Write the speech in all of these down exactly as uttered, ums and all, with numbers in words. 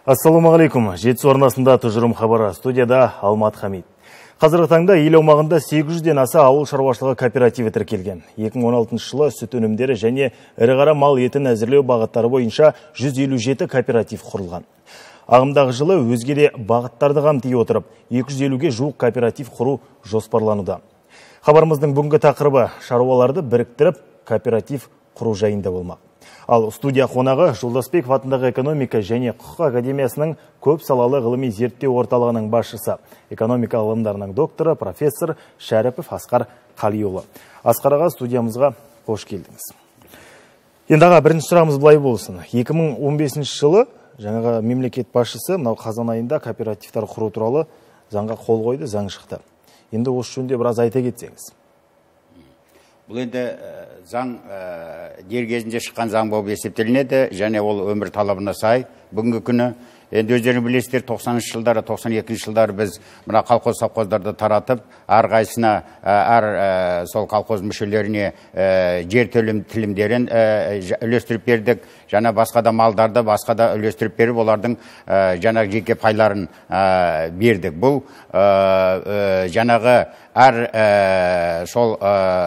Ассаламағалейкум. Жетісу арнасында тұжырым хабары, студияда Алмат Хамид. Қазіргі таңда ел аумағында сегіз жүзден аса ауыл шаруашылығы кооперативі тіркелген. екі мың он алтыншы жылы сүт өнімдері және ірі қара мал етін әзірлеу бағыттары бойынша жүз елу жеті кооператив құрылған. Ағымдағы жылы өзге де бағыттарды қамти отырып, екі жүз елуге жуық кооператив құру жоспарлануда. Хабарымыздың бүгінгі тақырыбы шаруаларды біріктіріп кооператив құру жайында болмақ. Ал студия қонағы Жолдасбеков атындағы экономика және құқық академиясының көп салалы ғылыми зерттеу орталығының басшысы, экономика ғылымдарының докторы, профессор Шәріпов Асқар Қалиұлы. Асқар аға, студиямызға қош келдіңіз. Енді аға, бірінші сұрағымыз былай болсын. екі мың он бесінші жылы жаңағы мемлекет басшысы мынау қазан айында кооперативтер құру туралы заңға қол қойды, заң шықты. Енді осы жөнінде біраз айта кетсеңіз. Бұл енді заң дер кезінде шыққан заң болып есептелінеді, және ол өмір талабына сай бүгінгі күні. Енді өздерің білесіздер, тоқсаныншы жылдары, тоқсан екінші жылдары біз мына колхоз совхоздарды таратып, әрқайсысына әр сол колхоз мүшелеріне жер телімдерін үлестіріп бердік. Жаңа басқа да малдарды, басқа да үлестіріп беріп, олардың жаңағы жеке пайларын бердік. Бұл жаңағы әр сол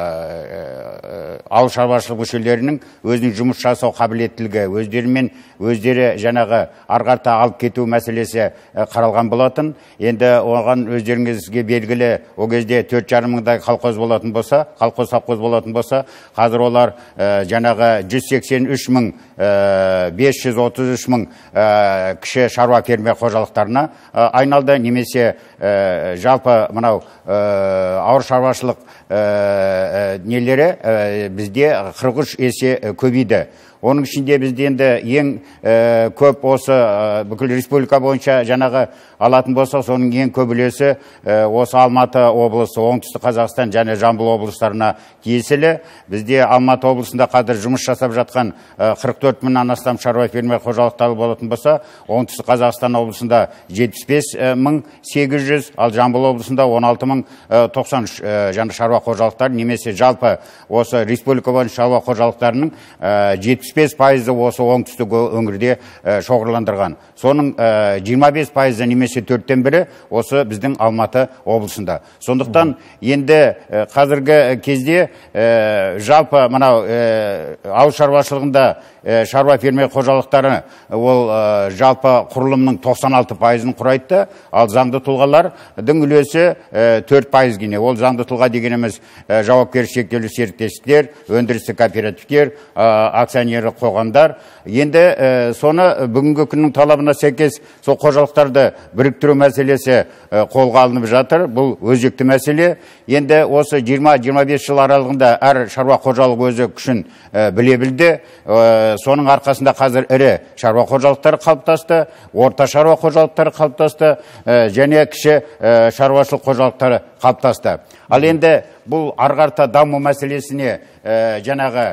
ауыл шаруашылық мүшелерінің өзінің жұмыс жасау қабілеттілігі, өздерімен өздері жаңағы арғарта алып кету мәселесі қаралған болатын. Енді оған өздеріңізге белгілі, о кезде төрт жарым мыңдай колхоз болатын болса, колхоз совхоз болатын болса, қазір олар жаңағы жүз сексен үш мың бес жүз отыз үш мың кіші шаруа фермер қожалықтарына айналды. Немесе жалпы мынау ауыр шаруашылық нелері бізде қырық үш есе көбейді. Оның ішінде бізде енді ең көп осы бүкіл республика бойынша жаңағы алатын болса, соның ең көп үлесі осы Алматы облысы, Оңтүстік Қазақстан және Жамбыл облыстарына тиесілі. Бізде Алматы облысында қазір жұмыс жасап жатқан қырық төрт мыңнан астам шаруа фермер қожалықтары болатын болса, Оңтүстік Қазақстан облысында жетпіс бес мың сегіз жүз, ал Жамбыл облысында он алты мың тоқсан үш жаңа шаруа қожалықтары, немесе жалпы осы республика бойынша шаруа қожалықтарының жетпіс бес пайызы осы оңтүстік өңірде шоғырландырған. Соның жиырма бес пайызы немесе төрттен бірі осы біздің Алматы облысында. Сондықтан енді қазіргі кезде жалпы мынау ауыл шаруашылығында шаруа фермер қожалықтары ол жалпы құрылымның тоқсан алты пайызын құрайды, ал заңды тұлғалардың үлесі төрт пайыз гіне. Ол заңды тұлға дегеніміз жауапкершілігі шектеулі серіктестіктер, өндірістік кооперативтер, акционерлік қоғамдар. Енді соны бүгінгі күннің талабына сәйкес сол қожалықтарды біріктіру мәселесі қолға алынып жатыр. Бұл өзекті мәселе. Енді осы жиырма жиырма бес жыл аралығында әр шаруа қожалық өзі күшін біле білді. Соның арқасында қазір ірі шаруа қожалықтары қалыптасты, орта шаруа қожалықтары қалыптасты, және кіші шаруашылық қожалықтары қалыптасты. Ал енді бұл арғарта даму мәселесіне жаңағы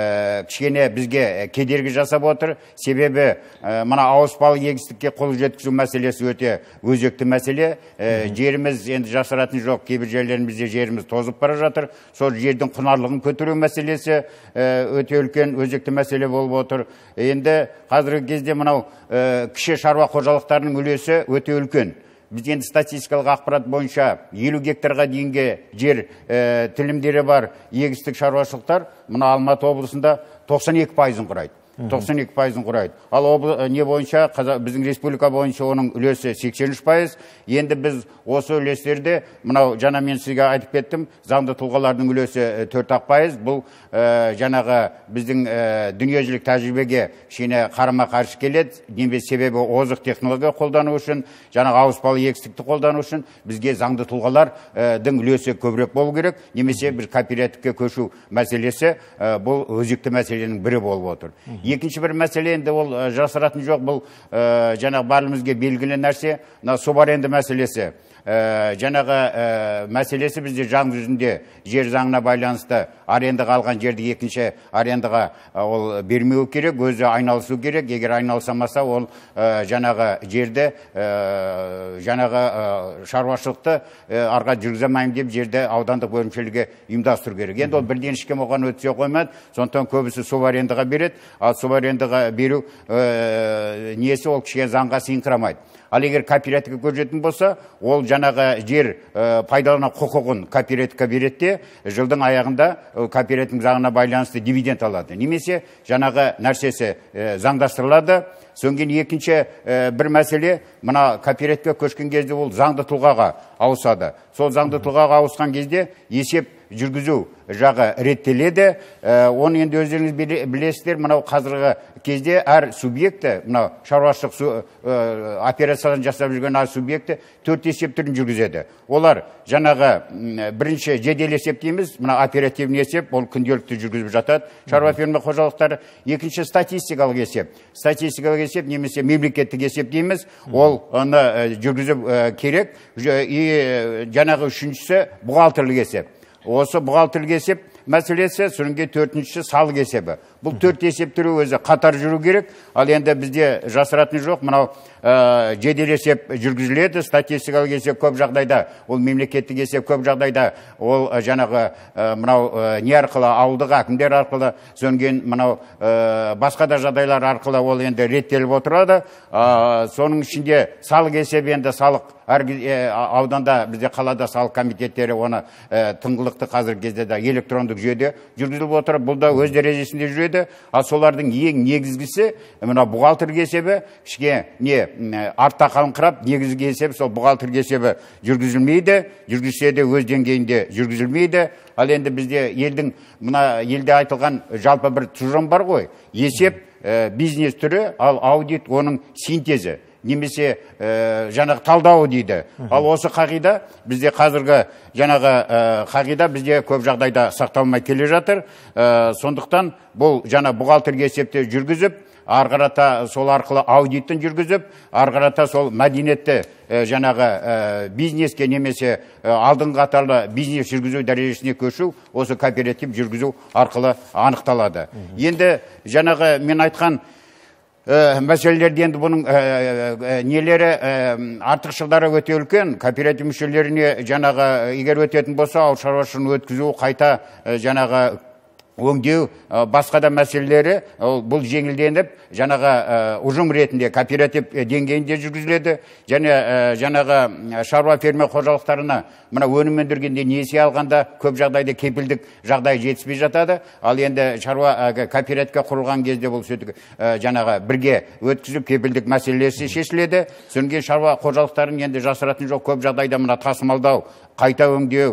кішкене бізге кедергі жасап отыр. Себебі мына ауыспалы егістікке қол жеткізу мәселесі өте өзекті мәселе. Жеріміз енді жасыратын жоқ, кейбір жерлерімізде жеріміз тозып бара жатыр. Сол жердің құнарлығын көтеру мәселесі өте үлкен өзекті мәселе болып отыр. Енді қазіргі кезде мынау кіші шаруа қожалықтарының үлесі өте үлкен. Біз енді статистикалық ақпарат бойынша елу гектарға дейінгі жер тілімдері бар егістік шаруашылықтар мына Алматы облысында тоқсан екі пайызын құрайды. тоқсан екі пайызын құрайды. Ал не бойынша, біздің республика бойынша оның үлесі сексен үш пайыз. Енді біз осы үлестерде, мынау жаңа мен сізге айтып кеттім, заңды тұлғалардың үлесі төрт пайыз. Бұл жаңағы біздің дүниежүзілік тәжірибеге кішкене қарама қарсы келеді. Немесе себебі озық технология қолдану үшін, жаңағы ауыспалы егістікті қолдану үшін бізге заңды тұлғалардың үлесі көбірек болу керек. Немесе бір кооперативке көшу мәселесі бұл өзекті мәселенің бірі болып отыр. Екінші бір мәселе, енді ол жасыратын жоқ, бұл жаңағы барлығымызге белгілі нәрсе, субаренді мәселесі. жаңағы мәселесі бізде заң жүзінде жер заңына байланысты арендаға алған жерді екінші арендаға ол бермеу керек, өзі айналысу керек. Егер айналысамаса, ол жаңағы жерді, жаңағы шаруашылықты арға жүргіземеймін деп жерді аудандық бөлімшеліге ұйымдастыру керек. Енді ол бірден ешкім оған өтсе қоймады. Сондықтан көбісі субарендаға береді, ал субарендаға беру несі ол кішкене заңға сыйыңқырамайды. Ал егер кооперативке көшетін болса, ол жаңағы жер пайдалану құқығын кооперативке береді де, жылдың аяғында кооператив заңына байланысты дивиденд алады. Немесе жаңағы нәрсесі заңдастырылады. Соңген екінші бір мәселе, мына кооперативке көшкен кезде ол заңды тұлғаға ауысады. Сол заңды тұлғаға ауысқан кезде есеп жүргізу жағы реттеледі. Оны енді өздеріңіз білесіздер, мынау қазіргі кезде әр субъекті, мынау шаруашылық операцияларын жасап жүрген әр субъекті төрт есеп түрін жүргізеді. Олар жаңағы бірінші жедел есеп дейміз, мына оперативный есеп, ол күнделікті жүргізіп жатады. Шаруа ферма қожалықтары. Екінші статистикалық есеп. Статистикалық есеп немесе мемлекеттік есеп дейміз, ол оны жүргізіп керек. И жаңағы үшіншісі бухгалтерлік есеп. Осы бухгалтерлік есеп мәселесі, соңғы төртіншісі салық есебі. Бұл төрт есеп түрі өзі қатар жүру керек. Ал енді бізде жасыратын жоқ, мынау жедел есеп жүргізіледі, статистикалық есеп көп жағдайда, ол мемлекеттік есеп көп жағдайда, ол жаңағы мынау не арқылы, ауылдық әкімдер арқылы, соңген мынау басқа да жағдайлар арқылы ол енді реттеліп отырады. Соның ішінде салық есебі, енді салық әр ауданда, бізде қалада салық комитеттері оны тыңғылықты қазіргі кезде де электрондық жүйеде жүргізіліп отыр. Бұл да өз дәрежесінде жүреді. Ал солардың ең негізгісі мына бухгалтерлік есебі кішкене не артта қалыңқырап, негізгі есеп сол бухгалтерлік есебі жүргізілмейді, жүргізсе де өз деңгейінде жүргізілмейді. Ал енді бізде елдің мына елде айтылған жалпы бір тұжырым бар ғой. Есеп бизнес түрі, ал аудит оның синтезі. Немесе жаңағы талдауы дейді. Ал осы қағида бізде қазіргі жаңағы қағида бізде көп жағдайда сақталмай келе жатыр. Сондықтан бұл жаңа бухгалтерлік есепті жүргізіп, арғарата сол арқылы аудиттін жүргізіп, арғарата сол мәдениетті жаңағы бизнеске немесе алдын қатарлы бизнес жүргізу дәрежесіне көшу, осы кооператив жүргізу арқылы анықталады. Енді жаңағы мен айтқан мәселелерді енді бұның нелері артықшылықтары өте үлкен. Кооператив мүшелеріне жаңағы егер өтетін болса, ауыл шаруашылығын өткізу, қайта жаңағы өңдеу, басқа да мәселелері бұл жеңілденіп, жаңағы ұжым ретінде кооператив деңгейінде жүргізіледі. Және жаңағы шаруа ферма қожалықтарына мына өнім өндіргенде несие алғанда көп жағдайда кепілдік жағдай жетіспей жатады. Ал енді шаруа кооперативке құрылған кезде бұл сөйтіп жаңағы бірге өткізіп кепілдік мәселесі шешіледі. Соңғы шаруа қожалықтарын енді жасыратын жоқ, көп жағдайда мына тасымалдау, қайта өңдеу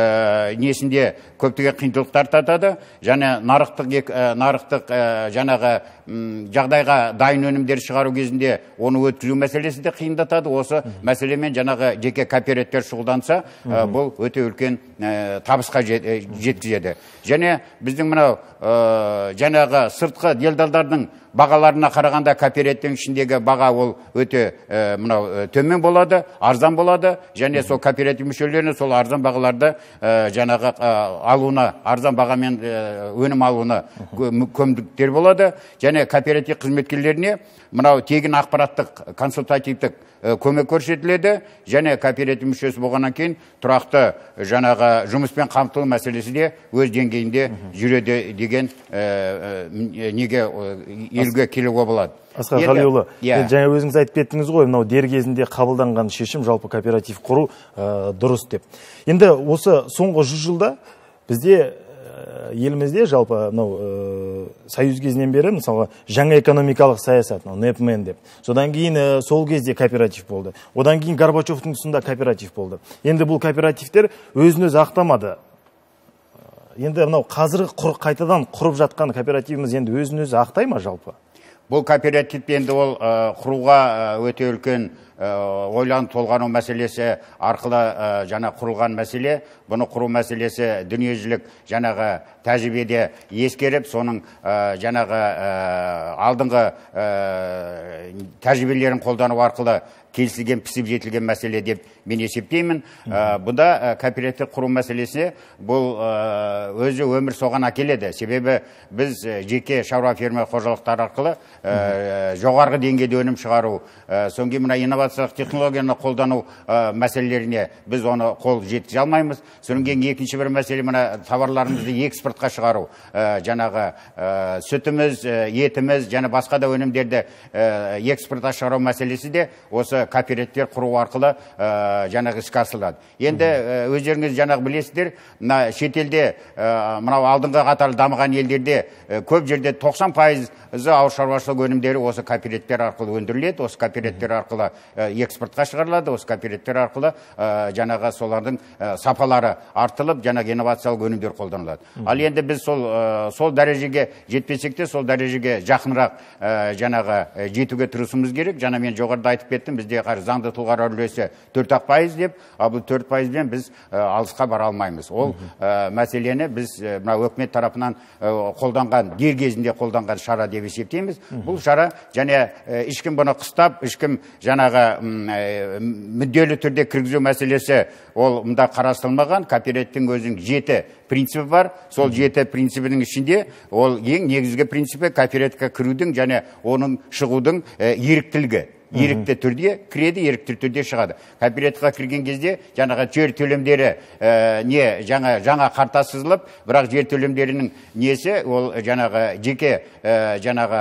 несінде көптеген қиындықтар татады. Және нарықтық нарықтық жаңағы жағдайға дайын өнімдер шығару кезінде оны өткізу мәселесі де қиындатады. Осы мәселемен жаңағы жеке кооперативтер шұғылданса, бұл өте үлкен табысқа жеткізеді. Және біздің мынау жаңағы сыртқы делдалдардың бағаларына қарағанда кооперативтің ішіндегі баға ол өте мынау төмен болады, арзан болады. Және сол кооператив мүшелеріне сол арзан бағаларды жаңағы алуына, арзан бағамен өнім алуына көмдіктер болады. Және кооператив қызметкерлеріне мынау тегін ақпараттық консультативтік көмек көрсетіледі. Және кооператив мүшесі болғаннан кейін тұрақты жаңағы жұмыспен қамтылу мәселесі де өз деңгейінде жүреді деген неге елге келуге болады. Асқар Қалиұлы, жаңа өзіңіз айтып кеттіңіз ғой, мынау дер кезінде қабылданған шешім жалпы кооператив құру дұрыс деп. Енді осы соңғы жүз жылда бізде елімізде жалпы мынау союз кезінен бері мысалы жаңа экономикалық саясат, нэпмен деп. Содан кейін сол кезде кооператив болды. Одан кейін Горбачевтың тұсында кооператив болды. Енді бұл кооперативтер өзін-өзі ақтамады. Енді мынау қазіргі қайтадан құрып жатқан кооперативіміз енді өзін-өзі ақтай ма жалпы? Бұл кооператив енді ол құруға өте үлкен ойланып толғану мәселесі арқылы жаңа құрылған мәселе. Бұны құру мәселесі дүниежүзілік жаңағы тәжірибеде ескеріп, соның жаңағы алдыңғы тәжірибелерін қолдану арқылы келісілген, пісіп жетілген мәселе деп мен есептеймін. Бұда кооператив құру мәселесі бұл өзі өмір соған әкеледі. Себебі біз жеке шаруа ферма қожалықтар арқылы жоғарғы деңгейде өнім шығару, содан кейін мына инновациялық технологияны қолдану мәселелеріне біз оны қол жеткізе алмаймыз. Содан кейін екінші бір мәселе мына товарларымызды экспортқа шығару, жаңағы сүтіміз, етіміз, және басқа да өнімдерді экспортқа шығару мәселесі де осы кооперативтер құру арқылы жаңағы іске асырылады. Енді өздеріңіз жаңағы білесіздер, мына шетелде мынау алдыңғы қатарлы дамыған елдерде көп жерде тоқсан пайыз ауыл шаруашылық өнімдері осы кооперативтер арқылы өндіріледі, осы кооперативтер арқылы экспортқа шығарылады, осы кооперативтер арқылы жаңағы солардың сапалары артылып, жаңағы инновациялық өнімдер қолданылады. Ал енді біз сол сол дәрежеге жетпесек те, сол дәрежеге жақынырақ жаңағы жетуге тырысуымыз керек. Жаңа мен жоғарыда айтып кеттім, бізде заңды тұлғалар үлесі төрт ақ пайыз деп, ал бұл төрт пайызбен біз алысқа бара алмаймыз. Ол мәселені біз мына үкімет тарапынан қолданған, дер кезінде қолданған шара деп есептейміз. Бұл шара және ешкім бұны қыстап, ешкім жаңағы мүдделі түрде кіргізу мәселесі ол мұнда қарастырылмаған. Кооперативтің өзінің жеті принципі бар. Сол жеті принципінің ішінде ол ең негізгі принципі кооперативке кірудің және оның шығудың еріктілігі. Ерікті түрде кіреді, ерікті түрде шығады. Кооперативқа кірген кезде жаңағы жер төлемдері не жаңа жаңа қарта сызылып, бірақ жер төлемдерінің несі ол жаңағы жеке жаңағы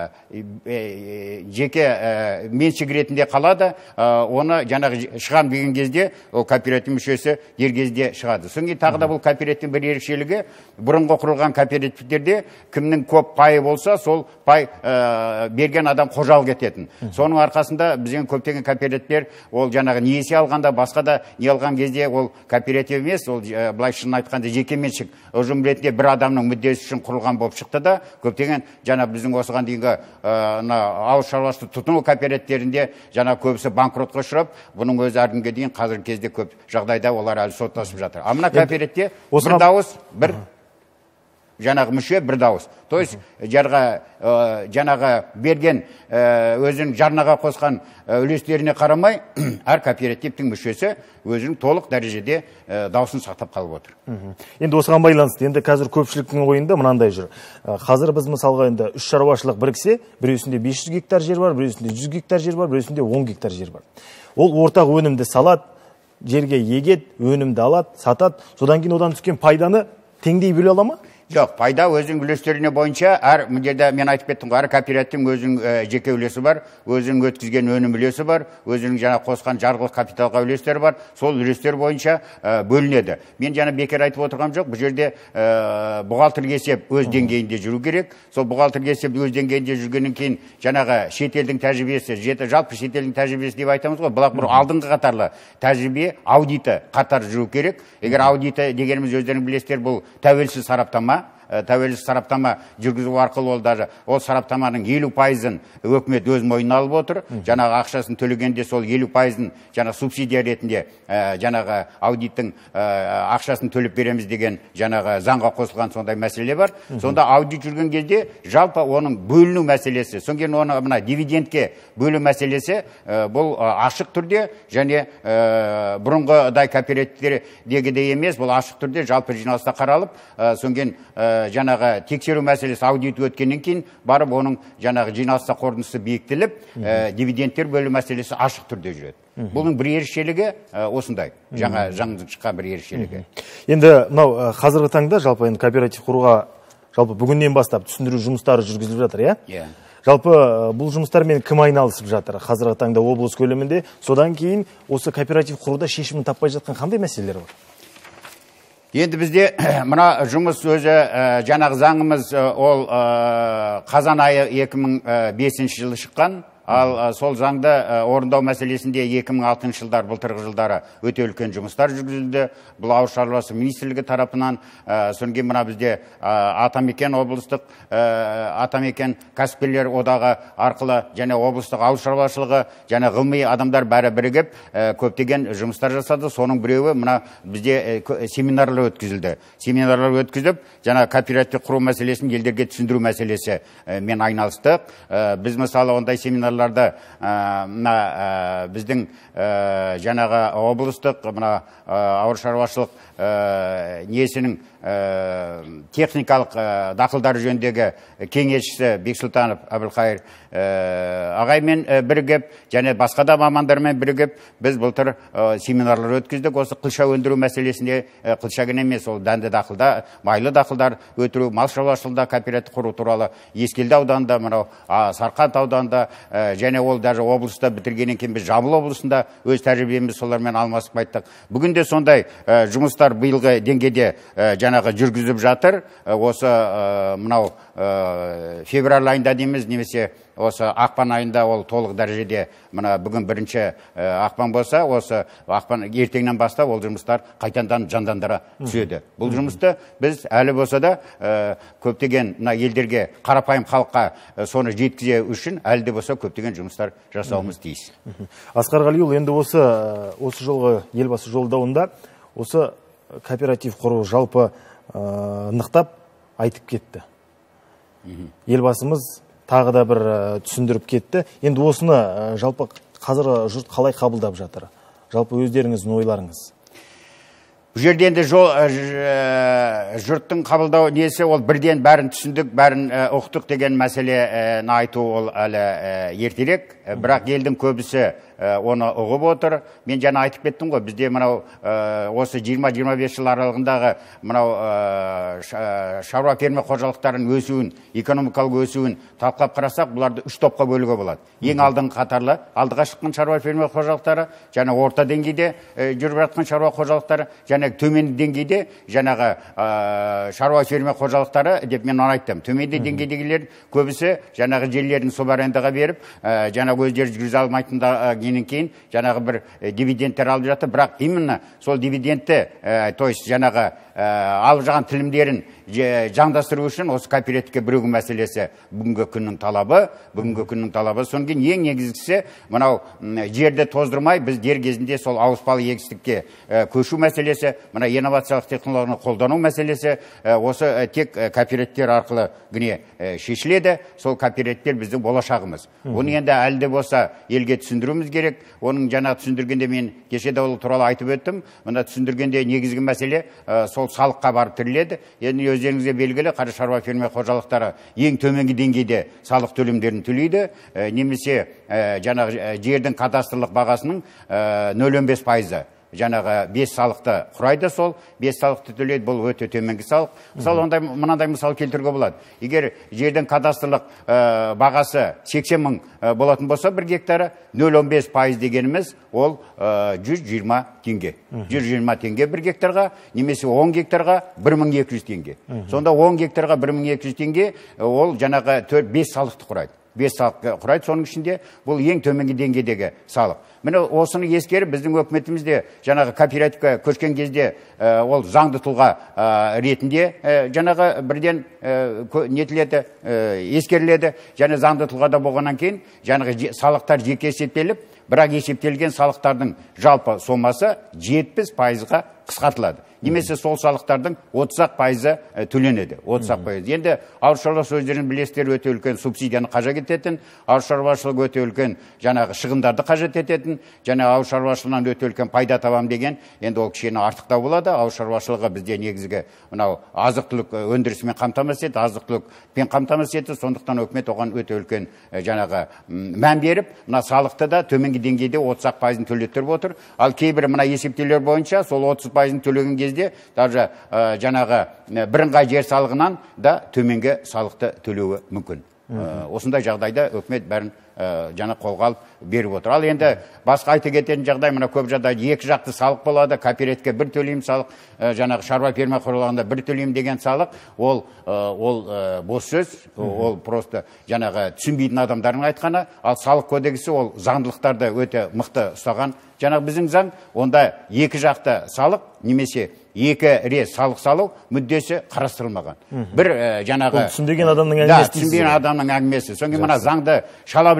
жеке меншік ретінде қалады. Оны жаңағы шығам деген кезде ол кооператив мүшесі дер кезде шығады. Содан кейін тағы да бұл кооперативтің бір ерекшелігі, бұрынғы құрылған кооперативтерде кімнің көп пайы болса, сол пай берген адам қожалық ететін. Соның арқасында бізден көптеген кооперативтер ол жаңағы несие алғанда, басқа да не алған кезде ол кооператив емес, ол былай шынын айтқанда жекеменшік ұжым ретінде бір адамның мүддесі үшін құрылған болып шықты да, көптеген жаңа біздің осыған дейінгі ауыл шаруашылық тұтыну кооперативтерінде жаңа көбісі банкротқа ұшырап, бұның өзі әлі күнге дейін қазіргі кезде көп жағдайда олар әлі соттасып жатыр. А мына кооперативте бір дауыс, бір жаңағы мүше бір дауыс. То есть жаңағы берген өзінің жарнаға қосқан үлестеріне қарамай, әр кооперативтің мүшесі өзінің толық дәрежеде дауысын сақтап қалып отыр. Енді осыған байланысты, енді қазір көпшіліктің ойында мынандай жүр. Қазір біз мысалға енді үш шаруашылық біріксе, біреусінде бес жүз гектар жер бар, біреусінде жүз гектар жер бар, біреусінде он гектар жер бар. Ол ортақ өнімді салат, жерге егет, өнімді алат, сатат, содан кейін одан түскен пайданы теңдей бөле ала ма? Жоқ, пайда өзінің үлестеріне бойынша, әр мүдделде мен айтып кеттім, әр кооперативтің өзінің жеке үлесі бар, өзінің өткізген өнім үлесі бар, өзінің жаңа қосқан жарғылық капиталға үлестері бар, сол үлестер бойынша бөлінеді. Мен жаңа бекер айтып отырғам жоқ, бұл жерде бухгалтер есеп өз деңгейінде жүру керек. Сол бухгалтер есеп өз деңгейінде жүргеннен кейін жаңағы шетелдің тәжірибесі, жалпы шетелдің тәжірибесі деп айтамыз ғой, бірақ бір алдыңғы қатарлы тәжірибе аудиты қатар жүру керек. Егер аудиты дегеніміз өздерің білесіздер, бұл тәуелсіз сараптама, тәуелсіз сараптама жүргізу арқылы ол даже ол сараптаманың елу пайызын өкімет өз мойнына алып отыр. Жаңағы ақшасын төлегенде сол елу пайызын жаңа субсидия ретінде жаңағы аудиттің ақшасын төлеп береміз деген жаңағы заңға қосылған сондай мәселе бар. Сонда аудит жүрген кезде жалпы оның бөліну мәселесі, содан кейін оны мына дивидендке бөлу мәселесі бұл ашық түрде және бұрынғыдай кооперативтердегідей емес, бұл ашық түрде жалпы жиналыста қаралып, содан кейін жаңағы тексеру мәселесі аудит өткеннен кейін барып оның жаңағы жиналыста қорытындысы бекітіліп, дивидендтер бөлу мәселесі ашық түрде жүреді. Бұның бір ерекшелігі осындай, жаңа жаңа шыққан бір ерекшелігі. Енді мынау қазіргі таңда жалпы енді кооператив құруға жалпы бүгіннен бастап түсіндіру жұмыстары жүргізіліп жатыр, иә? Жалпы бұл жұмыстармен кім айналысып жатыр? Қазіргі таңда облыс көлемінде, содан кейін осы кооператив құруда шешімін таппай жатқан қандай мәселелер бар? Енді бізде мына жұмыс өзі жаңағы заңымыз ол қазан айы екі мың бесінші жылы шыққан. Ал сол заңды орындау мәселесінде екі мың алтыншы жылдар, былтырғы жылдары өте үлкен жұмыстар жүргізілді. Бұл ауыл шаруашылығы министрлігі тарапынан, содан кейін мына бізде Атамекен облыстық Атамекен кәсіпкерлер одағы арқылы және облыстық ауыл шаруашылығы және ғылыми адамдар бәрі бірігіп көптеген жұмыстар жасады. Соның біреуі мына бізде семинарлар өткізілді. Семинарлар өткізіп, жаңа кооператив құру мәселесін елдерге түсіндіру мәселесі мен айналыстық. Біз мысалы ондай семинарлар жылдарда мына біздің жаңағы облыстық мына ауыл шаруашылық несінің техникалық дақылдар жөніндегі кеңесшісі Бексұлтанов Әбілқайыр ағаймен бірігіп, және басқа да мамандармен бірігіп, біз былтыр семинарлар өткіздік. Осы қылша өндіру мәселесінде, қылша ғана емес, ол дәнді дақылда, майлы дақылдар өтіру, мал шаруашылығында кооператив құру туралы Ескелді ауданында, мынау Сарқант ауданында, және ол даже облыста бітіргеннен кейін біз Жамбыл облысында өз тәжірибеміз солармен алмасып қайттық. Бүгінде сондай жұмыстар биылғы деңгейде жаңағы жүргізіп жатыр. Осы мынау февраль айында дейміз, немесе осы ақпан айында ол толық дәрежеде, мына бүгін бірінші ақпан болса, осы ақпан ертеңнен бастап ол жұмыстар қайтадан жандандыра түседі. Бұл жұмысты біз әлі болса да көптеген мына елдерге, қарапайым халыққа соны жеткізе үшін әлі де болса көптеген жұмыстар жасауымыз тиіс. Асқар Қалиұлы, енді осы осы жолғы елбасы жолдауында осы кооператив құру жалпы нықтап айтып кетті. Елбасымыз тағы да бір түсіндіріп кетті. Енді осыны жалпы қазір жұрт қалай қабылдап жатыр? Жалпы өздеріңіздің ойларыңыз. Бұл жерде енді жұрттың қабылдау несі, ол бірден бәрін түсіндік, бәрін ұқтық деген мәселені айту ол әлі ертерек. Бірақ елдің көбісі оны ұғып отыр. Мен жаңа айтып кеттім ғой, бізде мынау осы жиырма жиырма бес жыл аралығындағы мынау шаруа фермер қожалықтарының өсуін, экономикалық өсуін талқылап қарасақ, бұларды үш топқа бөлуге болады. Ең алдың қатарлы, алдыға шыққан шаруа фермер қожалықтары, және орта деңгейде жүріп жатқан шаруа қожалықтары, және төмен деңгейде жаңағы шаруа фермер қожалықтары деп мен оны айттым. Төменде деңгейдегілер көбісі жаңағы жерлерін субарендаға беріп, жаңағы өздері жүргізе алмайтын кейін жаңағы бір дивидендтер алып жатыр. Бірақ именно сол дивидендті, то есть жаңағы алып жатқан тілімдерін жандастыру үшін осы кооперативке бірігу мәселесі бүгінгі күннің талабы, бүгінгі күннің талабы. Содан кейін ең негізгісі мынау жерді тоздырмай біз дер кезінде сол ауыспалы егістікке көшу мәселесі, мына инновациялық технологияны қолдану мәселесі осы тек кооперативтер арқылы гіне шешіледі. Сол кооперативтер біздің болашағымыз. Оны енді әлі де болса елге түсіндіруіміз керек. Оның жаңа түсіндіргенде мен кеше де ол туралы айтып өттім. Мына түсіндіргенде негізгі мәселе сол салыққа барып тіреледі. Енді өздеріңізге белгілі, қара шаруа фермер қожалықтары ең төменгі деңгейде салық төлемдерін төлейді, немесе жаңағы жердің кадастрлық бағасының нөл бүтін оннан бес пайызы. Жаңағы бес салықты құрайды, сол бес салықты төлейді, бұл өте төменгі салық. Мысалы, ондай мынандай мысал келтіруге болады. Егер жердің кадастрлық бағасы сексен мың болатын болса, бір гектары нөл бүтін оннан бес пайыз дегеніміз ол жүз жиырма теңге. жүз жиырма теңге бір гектарға, немесе он гектарға бір мың екі жүз теңге. Сонда он гектарға бір мың екі жүз теңге ол жаңағы бес салықты құрайды. бес салық құрайды, соның ішінде бұл ең төменгі деңгейдегі салық. Міне осыны ескеріп, біздің өкіметімізде жаңағы кооперативке көшкен кезде ол заңды тұлға ретінде жаңағы бірден нетіледі, ескеріледі, және заңды тұлғада болғаннан кейін жаңағы салықтар жеке есептеліп, бірақ есептелген салықтардың жалпы сомасы жетпіс пайызға қысқартылады. Немесе сол салықтардың отыз пайызы төленеді. отыз пайыз. Енді ауыл шаруашылығы өздерін білесіздер, өте үлкен субсидияны қажет ететін, ауыл шаруашылығы өте үлкен жаңағы шығындарды қажет ететін, және ауыл шаруашылығынан өте үлкен пайда табам деген, енді ол кішкене артықтау болады. Ауыл шаруашылығы бізде негізгі мынау азық-түлік өндірісімен қамтамасыз етеді, азық-түлікпен қамтамасыз етеді. Сондықтан үкімет оған өте үлкен жаңағы мән беріп, мына салықты да төменгі деңгейде отыз пайызын төлеттіріп отыр. Ал кейбір мына есептеулер бойынша сол отыз пайызын төлеген кезде даже жаңағы бірыңғай жер салығынан да төменгі салықты төлеуі мүмкін. Осындай жағдайда үкімет бәрін жаңа қолға алып беріп отыр. Ал енді басқа айта кететін жағдай, мына көп жағдайда екі жақты салық болады. Кооперативке бір төлейм салық, жаңағы шаруа фермер құрылғанда бір төлейм деген салық, ол ол бос сөз, ол просто жаңағы түсінбейтін адамдардың айтқаны. Ал салық кодексі ол заңдылықтарды өте мықты ұстаған. Жаңағы біздің заң, онда екі жақты салық немесе екі рет салық салу мүддесі қарастырылмаған. Бір жаңағы түсінбеген адамның әңгімесі. Түсінбеген адамның әңгімесі. Соңғы мына заңды шала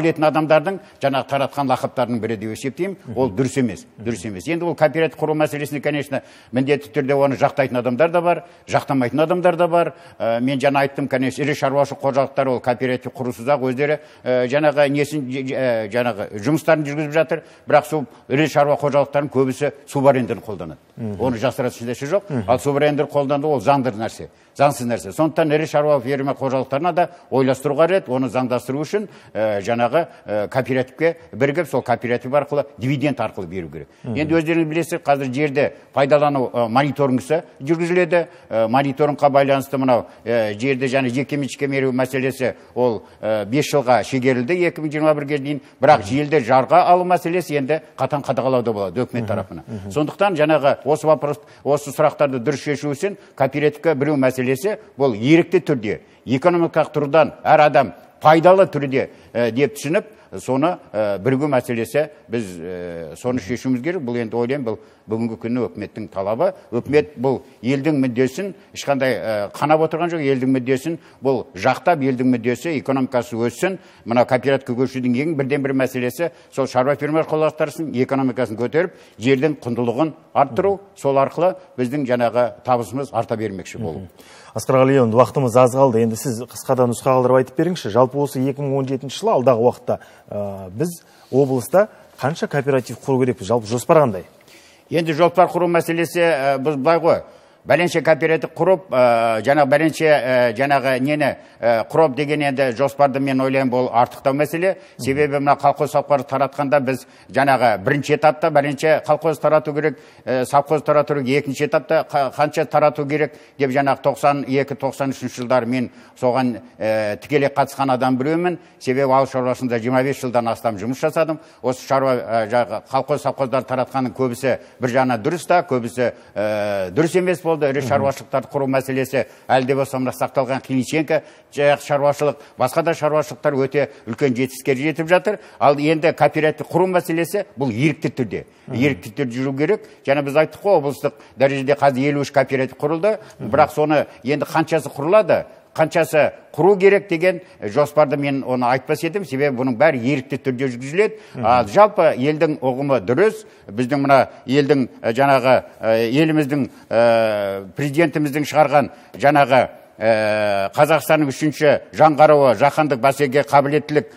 ететін адамдардың жаңағы таратқан лақаптарының бірі деп есептеймін. Ол дұрыс емес, дұрыс емес. Енді ол кооператив құру мәселесінде, конечно, міндетті түрде оны жақтайтын адамдар да бар, жақтамайтын адамдар да бар. Мен жаңа айттым, конечно, ірі шаруашылық қожалықтар ол кооператив құрусыз-ақ өздері жаңағы несін жаңағы жұмыстарын жүргізіп жатыр. Бірақ сол ірі шаруа қожалықтардың көбісі субарендерін қолданады. Оны жасыратын нәрсе жоқ. Ал субарендер қолданды, ол заңды нәрсе, заңсыз нәрсе. Сондықтан ірі шаруа ферма қожалықтарына да ойластыру қажет, оны заңдастыру үшін жаңағы кооперативке бірігіп, сол кооператив арқылы дивиденд арқылы беру керек. Енді өздеріңіз білесіз, қазір жерде пайдалану мониторингісі жүргізіледі. Мониторингқа байланысты мынау жерде және жеке меншікке беру мәселесі ол бес жылға шегерілді екі мың жиырма бірге дейін. Бірақ желді жарға алу мәселесі енді қатаң қадағалауда болады үкімет тарапынан. Сондықтан жаңағы осы вопрос, осы сұрақтарды дұрыс шешу үшін кооперативке біру мәселесі бұл ерікті түрде, экономикалық тұрғыдан әр адам пайдалы түрде деп түсініп, соны бірігу мәселесі біз соны шешуіміз керек. Бұл енді ойлаймын, бұл бүгінгі күні үкіметтің талабы. Үкімет бұл елдің мүддесін ешқандай қанап отырған жоқ, елдің мүддесін бұл жақтап, елдің мүддесі экономикасы өссін. Мына кооперативке көшудің ең бірден бір мәселесі сол шаруа фермер қожалықтарының экономикасын көтеріп, жердің құндылығын арттыру, сол арқылы біздің жаңағы табысымыз арта бермекші болу. Асқар Қалиұлы, уақытымыз аз қалды. Енді сіз қысқадан нұсқа қалдырып айтып беріңізші. Жалпы осы екі мың он жетінші жылы алдағы уақытта біз облыста қанша кооператив құру керекпіз? Жалпы жоспар қандай? Енді жоспар құру мәселесі біз былай ғой. Бәленше кооператив құрып, жаңағы бәленше жаңағы нені құрып деген енді жоспарды мен ойлаймын, бұл артықтау мәселе. Себебі мына колхоз совхоз таратқанда біз жаңағы бірінші этапта бәленше колхоз тарату керек, совхоз тарату керек, екінші этапта қанша тарату керек деп жаңағы тоқсан екі тоқсан үшінші жылдар мен соған тікелей қатысқан адам біреумін. Себебі ауыл шаруашылығында жиырма бес жылдан астам жұмыс жасадым. Осы шаруа колхоз совхоздар таратқанның көбісі бір жағынан дұрыс та, көбісі дұрыс емес болды. Ірі шаруашылықтарды құру мәселесі әлде болса мына сақталған Клиниченко шаруашылық, басқа да шаруашылықтар өте үлкен жетістікке жетіп жатыр. Ал енді кооператив құру мәселесі бұл ерікті түрде, ерікті түрде жүру керек. Жаңа біз айттық қой, облыстық дәрежеде қазір елу үш кооператив құрылды. Бірақ соны енді қаншасы құрылады, қаншасы құру керек деген жоспарды мен оны айтпас едім. Себебі бұның бәрі ерікті түрде жүргізіледі. Жалпы елдің ұғымы дұрыс. Біздің мына елдің жаңағы еліміздің президентіміздің шығарған жаңағы Қазақстанның үшінші жаңғыруы жаһандық бәсекеге қабілеттілік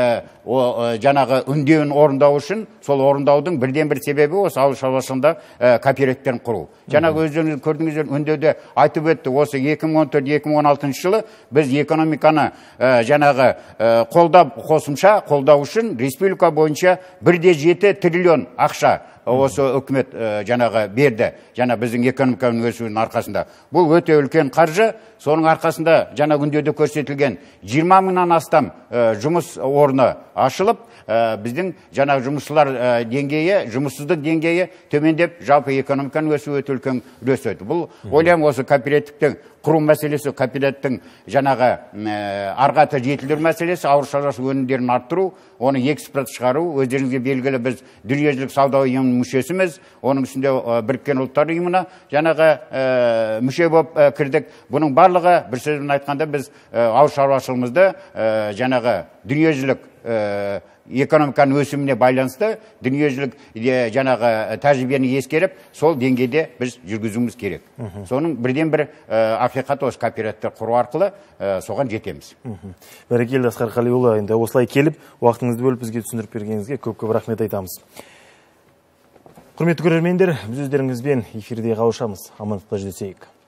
жаңағы үндеуін орындау үшін, сол орындаудың бірден бір себебі осы ауыл шаруашылығында кооперативтерін құру. Жаңағы өздеріңіз көрдіңіздер, үндеуде айтып өтті, осы екі мың он төрт екі мың он алтыншы жылы біз экономиканы жаңағы қолдап, қосымша қолдау үшін республика бойынша бір де жеті триллион ақша осы үкімет жаңағы берді, жаңа біздің экономиканың өсуінің арқасында. Бұл өте үлкен қаржы. Соның арқасында жаңа үндеуде көрсетілген жиырма мыңнан астам жұмыс орны ашылып, біздің жаңағы жұмысшылар деңгейі, жұмыссыздық деңгейі төмендеп, жалпы экономиканың өсуі өте үлкен үлес өтті. Бұл ойлаймын осы кооперативтің құру мәселесі, кооперативтің жаңағы арғаты жетілдіру мәселесі, ауыл шаруашылық өнімдерін арттыру, оны экспорт шығару. Өздеріңізге белгілі, біз дүниежүзілік сауда ұйымының мүшесіміз, оның ішінде біріккен ұлттар ұйымына жаңағы мүше болып кірдік. Бұның барлығы, бір сөзбен айтқанда, біз ауыл шаруашылығымызды жаңағы дүниежүзілік экономиканың өсіміне байланысты дүниежүзілік жаңағы тәжірибені ескеріп, сол деңгейде біз жүргізуіміз керек. Соның бірден бір ақиқат осы кооперативтер құру арқылы соған жетеміз. Бәрекелді Асқар Қалиұлы, енді осылай келіп, уақытыңызды бөліп бізге түсіндіріп бергеніңізге көп-көп рахмет айтамыз. Құрметті көрермендер, біз өздеріңізбен эфирде қауышамыз. Амандықта жүздесейік.